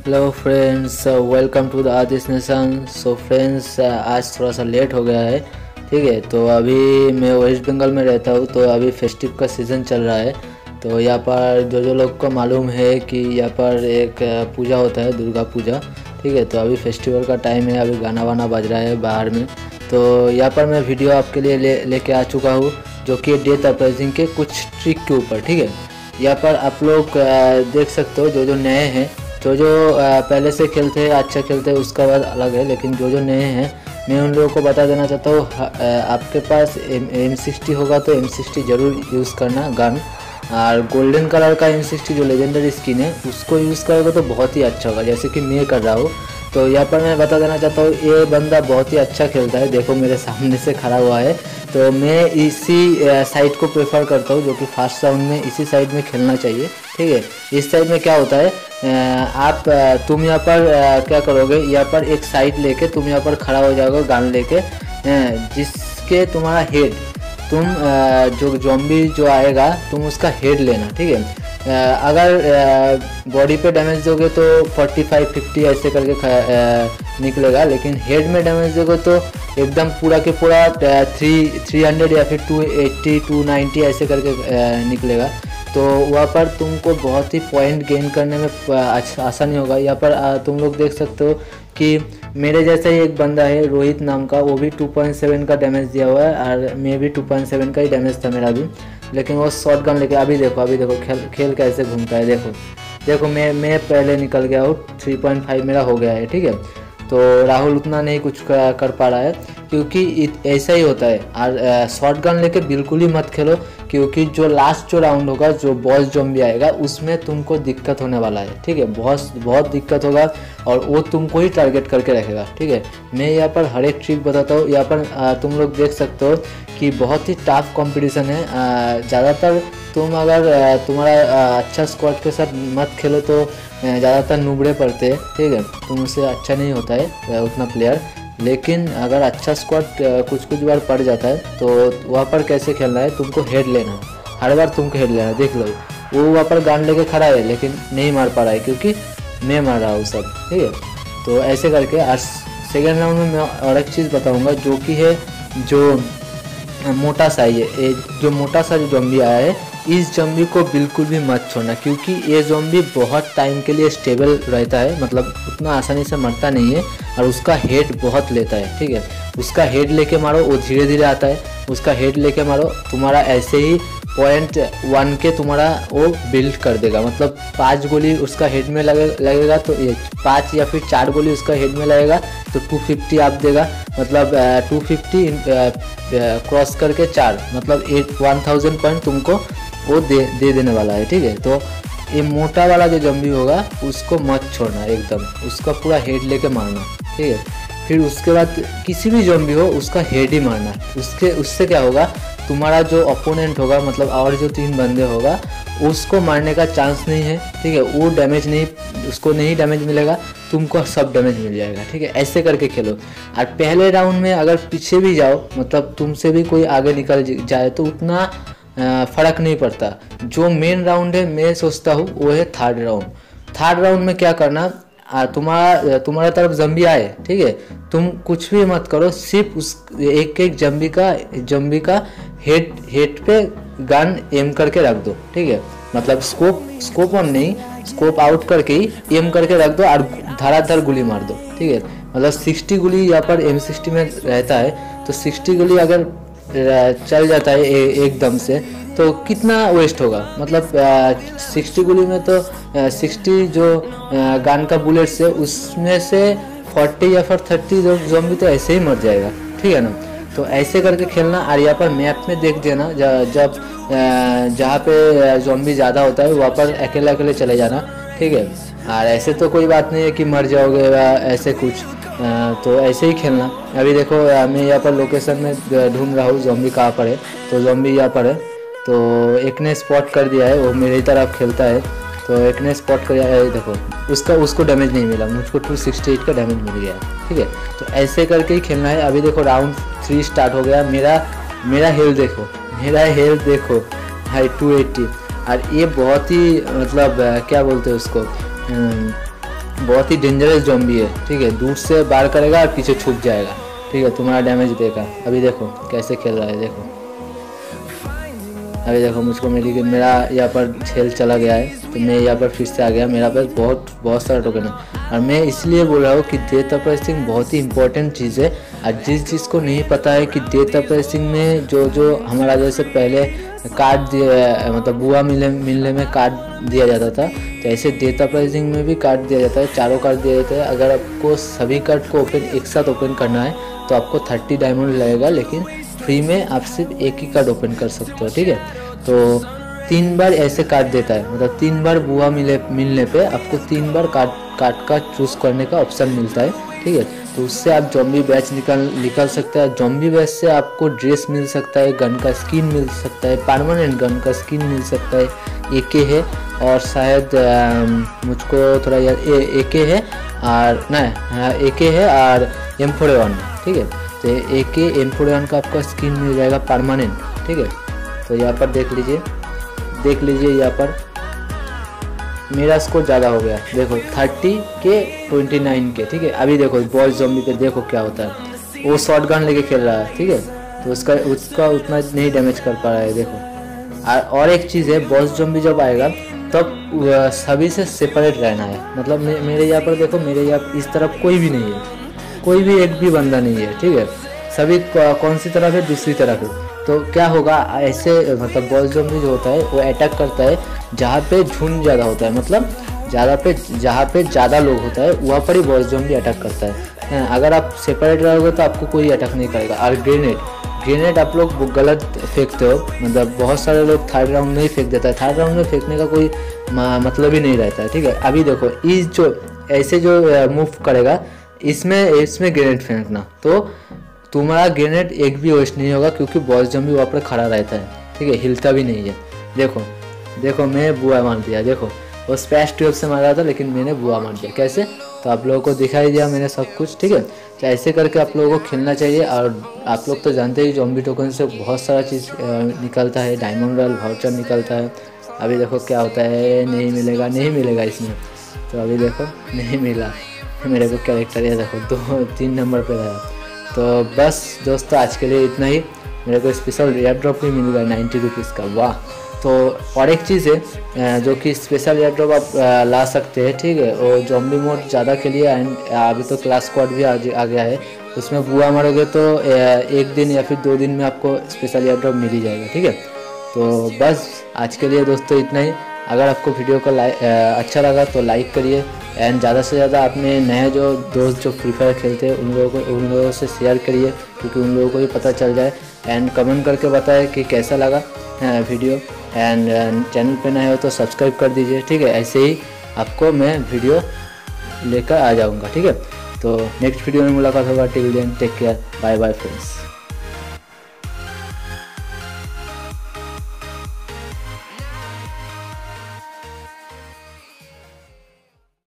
Hello friends, welcome to the आदिस nation. So friends, आज थोड़ा सा लेट हो गया है, ठीक है। तो अभी मैं वेस्ट बंगाल में रहता हूँ, तो अभी फेस्टिव का सीज़न चल रहा है। तो यहाँ पर जो लोग को मालूम है कि यहाँ पर एक पूजा होता है, दुर्गा पूजा, ठीक है। तो अभी फेस्टिवल का टाइम है, अभी गाना वाना बज रहा है बाहर में। तो यहाँ पर मैं वीडियो आपके लिए लेके आ चुका हूँ, जो कि डेथ अपराइजिंग के कुछ ट्रिक के ऊपर, ठीक है। यहाँ पर आप लोग देख सकते हो, जो नए हैं, जो पहले से खेलते हैं, अच्छा खेलते हैं, उसका बात अलग है। लेकिन जो नए हैं, मैं उन लोगों को बता देना चाहता हूँ, आपके पास M60 होगा तो M60 ज़रूर यूज़ करना गन। और गोल्डन कलर का M60 जो लेजेंडरी स्किन है, उसको यूज़ करोगे तो बहुत ही अच्छा होगा, जैसे कि मैं कर रहा हूँ। तो यहाँ पर मैं बता देना चाहता हूँ, ये बंदा बहुत ही अच्छा खेलता है, देखो मेरे सामने से खड़ा हुआ है। तो मैं इसी साइड को प्रेफर करता हूँ, जो कि फर्स्ट राउंड में इसी साइड में खेलना चाहिए, ठीक है। इस साइड में क्या होता है, तुम यहाँ पर क्या करोगे, यहाँ पर एक साइड लेके तुम यहाँ पर खड़ा हो जाओगे गन लेके, जिसके तुम्हारा हेड, तुम जो ज़ॉम्बी जो आएगा तुम उसका हेड लेना, ठीक है। अगर बॉडी पे डैमेज दोगे तो 45-50 ऐसे करके निकलेगा, लेकिन हेड में डैमेज दोगे तो एकदम पूरा के पूरा 300 या फिर 280-290 ऐसे करके निकलेगा। तो वहाँ पर तुमको बहुत ही पॉइंट गेन करने में आसानी होगा। यहाँ पर तुम लोग देख सकते हो कि मेरे जैसा ही एक बंदा है, रोहित नाम का, वो भी 2.7 का डैमेज दिया हुआ है, और मैं भी 2.7 का ही डैमेज था मेरा भी। लेकिन वो शॉट गन लेके, अभी देखो खेल कैसे घूमता है, देखो मैं पहले निकल गया हूँ, 3.5 मेरा हो गया है, ठीक है। तो राहुल उतना नहीं कुछ कर पा रहा है, क्योंकि ऐसा ही होता है। और शॉट गन लेके बिल्कुल ही मत खेलो, क्योंकि जो लास्ट राउंड होगा, जो बॉस ज़ॉम्बी आएगा, उसमें तुमको दिक्कत होने वाला है, ठीक है। बहुत दिक्कत होगा, और वो तुमको ही टारगेट करके रखेगा, ठीक है। मैं यहाँ पर हर एक ट्रिक बताता हूँ। यहाँ पर तुम लोग देख सकते हो कि बहुत ही टफ कंपटीशन है। ज़्यादातर तुम अगर तुम्हारा अच्छा स्क्वाड के साथ मत खेलो तो ज़्यादातर नुबड़े पड़ते हैं, ठीक है। तुम उससे अच्छा नहीं होता है उतना प्लेयर। लेकिन अगर अच्छा स्क्वाड कुछ बार पड़ जाता है, तो वहाँ पर कैसे खेलना है, तुमको हेड लेना है, हर बार तुमको हेड लेना है। देख लो, वो वहाँ पर गन लेके खड़ा है, लेकिन नहीं मार पा रहा है, क्योंकि मैं मार रहा हूँ सब, ठीक है। तो ऐसे करके, और सेकेंड राउंड में मैं और एक चीज़ बताऊँगा, जो कि है जो मोटा सा ये जो मोटा सा जो ज़ॉम्बी आया है, इस ज़ॉम्बी को बिल्कुल भी मत छोड़ना, क्योंकि ये ज़ॉम्बी बहुत टाइम के लिए स्टेबल रहता है, मतलब उतना आसानी से मरता नहीं है, और उसका हेड बहुत लेता है, ठीक है। उसका हेड लेके मारो, वो धीरे धीरे आता है, उसका हेड लेके मारो, तुम्हारा ऐसे ही 0.1 के तुम्हारा वो बिल्ड कर देगा। मतलब 5 गोली उसका हेड में लगेगा, तो ये 5 या फिर 4 गोली उसका हेड में लगेगा, तो 250 आप देगा। मतलब 250 क्रॉस करके 4, मतलब 1000 पॉइंट तुमको वो दे देने वाला है, ठीक है। तो ये मोटा वाला जो ज़ॉम्बी होगा, उसको मत छोड़ना एकदम, उसका पूरा हेड लेके मारना, ठीक है। फिर उसके बाद किसी भी ज़ॉम्बी हो, उसका हेड ही मारना। उससे क्या होगा, तुम्हारा जो ओपोनेंट होगा, मतलब और जो 3 बंदे होगा, उसको मारने का चांस नहीं है, ठीक है। वो डैमेज नहीं, उसको नहीं डैमेज मिलेगा, तुमको सब डैमेज मिल जाएगा, ठीक है। ऐसे करके खेलो। और पहले राउंड में अगर पीछे भी जाओ, मतलब तुमसे भी कोई आगे निकल जाए, तो उतना फ़र्क नहीं पड़ता। जो मेन राउंड है, मैं सोचता हूँ वो है थर्ड राउंड में क्या करना, तुम्हारा तरफ ज़ॉम्बी आए, ठीक है, तुम कुछ भी मत करो, सिर्फ उस एक ज़ॉम्बी का हेड पे गन एम करके रख दो, ठीक है। मतलब स्कोप ऑन नहीं, स्कोप आउट करके ही एम करके रख दो, और धड़ाधड़ गोली मार दो, ठीक है। मतलब 60 गोली यहाँ पर M60 में रहता है, तो 60 गोली अगर चल जाता है एकदम से, तो कितना वेस्ट होगा। मतलब 60 गोली में तो 60 जो गन का बुलेट से, उसमें से 40 या फिर 30 जो ज़ॉम्बी तो ऐसे ही मर जाएगा, ठीक है ना। तो ऐसे करके खेलना। और यहाँ पर मैप में देख देना, जब जहाँ पे ज़ॉम्बी ज़्यादा होता है, वहाँ पर अकेले चले जाना, ठीक है। और ऐसे तो कोई बात नहीं है कि मर जाओगे या ऐसे कुछ, तो ऐसे ही खेलना। अभी देखो, मैं यहाँ पर लोकेशन में ढूंढ रहा हूँ ज़ॉम्बी कहाँ पर है, तो ज़ॉम्बी यहाँ पर है। तो एक ने स्पॉट कर दिया है, वो मेरी तरफ खेलता है, तो एक ने स्पॉट कर दिया है, देखो उसको डैमेज नहीं मिला, मुझको 268 का डैमेज मिल गया है, ठीक है। तो ऐसे करके ही खेलना है। अभी देखो राउंड 3 स्टार्ट हो गया। मेरा हेल्थ देखो भाई 280, और ये बहुत ही मतलब क्या बोलते हैं उसको, बहुत ही डेंजरस ज़ॉम्बी है, ठीक है। दूर से वार करेगा और पीछे छुप जाएगा, ठीक है, तुम्हारा डैमेज देगा। अभी देखो कैसे खेल रहा है, देखो अभी देखो मुझको मेरा यहाँ पर खेल चला गया है, तो मैं यहाँ पर फिर से आ गया। मेरा पास बहुत सारा टोकन है, और मैं इसलिए बोल रहा हूँ कि डेथ अपराइजिंग बहुत ही इंपॉर्टेंट चीज़ है। और जिस चीज़ को नहीं पता है कि डेथ अपराइजिंग में जो हमारा जैसे पहले कार्ड दिया, मतलब बुआ मिलने में कार्ड दिया जाता था, तो ऐसे डेथ अपराइजिंग में भी कार्ड दिया जाता है, 4 कार्ड दिया जाता है। अगर आपको सभी कार्ड को एक साथ ओपन करना है तो आपको 30 डायमंड लगेगा, लेकिन फ्री में आप सिर्फ एक ही कार्ड ओपन कर सकते हो, ठीक है। तो 3 बार ऐसे कार्ड देता है, मतलब 3 बार बुआ मिलने पे आपको 3 बार कार्ड का चूज़ करने का ऑप्शन मिलता है, ठीक है। तो उससे आप ज़ॉम्बी बैच निकाल सकते हैं। ज़ॉम्बी बैच से आपको ड्रेस मिल सकता है, गन का स्किन मिल सकता है, परमानेंट गन का स्किन मिल सकता है, AK है, और शायद मुझको थोड़ा याद AK है, और नहीं AK है और M41 है, ठीक है। तो AK M41 का आपका स्किन मिल जाएगा परमानेंट, ठीक है। तो यहाँ पर देख लीजिए यहाँ पर मेरा स्कोर ज़्यादा हो गया, देखो 30 के 29 के, ठीक है। अभी देखो बॉस ज़ॉम्बी पे देखो क्या होता है, वो शॉटगन लेके खेल रहा है, ठीक है, तो उसका उतना नहीं डैमेज कर पा रहा है, देखो। और एक चीज़ है, बॉस ज़ॉम्बी जब आएगा तब सभी से सेपरेट रहना है। मतलब मेरे यहाँ पर देखो, मेरे यहाँ इस तरफ कोई भी नहीं है, कोई भी एक भी बंदा नहीं है, ठीक है। सभी कौन सी तरफ है, दूसरी तरफ है। तो क्या होगा ऐसे, मतलब बॉस ज़ॉम्बी जो होता है वो अटैक करता है जहाँ पे झुंड ज़्यादा होता है, मतलब जहाँ पे ज़्यादा लोग होता है वहाँ पर ही बॉस ज़ॉम्बी अटैक करता है। अगर आप सेपरेट रहोगे तो आपको कोई अटैक नहीं करेगा। और ग्रेनेड आप लोग गलत फेंकते हो, मतलब बहुत सारे लोग थर्ड राउंड में ही फेंक देता है। थर्ड राउंड में फेंकने का कोई मतलब ही नहीं रहता है, ठीक है। अभी देखो इस जो ऐसे जो मूव करेगा, इसमें ग्रेनेड फेंकना, तो तुम्हारा ग्रेनेड एक भी वेस्ट नहीं होगा, क्योंकि बॉस ज़ॉम्बी वहाँ पर खड़ा रहता है, ठीक है, हिलता भी नहीं है। देखो मैं बुआ मार दिया, देखो वो स्पैश ट्यूब से मारा था, लेकिन मैंने बुआ मार दिया। कैसे, तो आप लोगों को दिखाई दिया मैंने सब कुछ, ठीक है। तो ऐसे करके आप लोगों को खेलना चाहिए। और आप लोग तो जानते ही ज़ॉम्बी टोकन से बहुत सारा चीज़ निकलता है, डायमंड रॉयल वाउचर निकलता है। अभी देखो क्या होता है, नहीं मिलेगा इसमें, तो अभी देखो नहीं मिला मेरे को कैरेक्टर, ये देखो 2-3 नंबर पर रहा। तो बस दोस्तों आज के लिए इतना ही। मेरे को स्पेशल एयर ड्रॉप भी मिल गया 90 रुपीज़ का, वाह। तो और एक चीज़ है जो कि स्पेशल एयर ड्रॉप आप ला सकते हैं, ठीक है। और ज़ॉम्बी मोड ज़्यादा के लिए, एंड अभी तो क्लास स्क्वाड भी आ गया है, उसमें बुआ मारोगे तो 1 दिन या फिर 2 दिन में आपको स्पेशल एयर ड्रॉप मिल ही जाएगा, ठीक है। तो बस आज के लिए दोस्तों इतना ही। अगर आपको वीडियो को अच्छा लगा तो लाइक करिए, एंड ज़्यादा से ज़्यादा अपने नए जो दोस्त जो फ्री फायर खेलते हैं उन लोगों से शेयर करिए, क्योंकि उन लोगों को भी पता चल जाए। एंड कमेंट करके बताएं कि कैसा लगा वीडियो, एंड चैनल पे नए हो तो सब्सक्राइब कर दीजिए, ठीक है। ऐसे ही आपको मैं वीडियो लेकर आ जाऊँगा, ठीक है। तो नेक्स्ट वीडियो में मुलाकात होगा। Till then take care, bye bye friends.